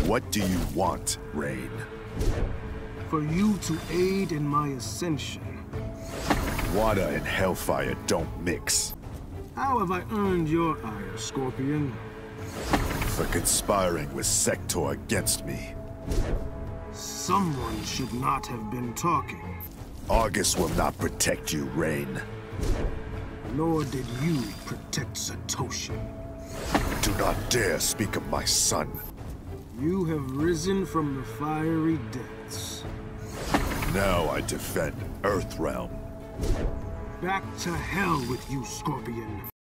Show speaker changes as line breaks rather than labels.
What do you want, Rain?
For you to aid in my ascension.
Water and hellfire don't mix.
How have I earned your ire, Scorpion?
For conspiring with Sector against me.
Someone should not have been talking.
Argus will not protect you, Rain.
Nor did you protect Satoshi.
Do not dare speak of my son.
You have risen from the fiery depths.
Now I defend Earthrealm.
Back to hell with you, Scorpion.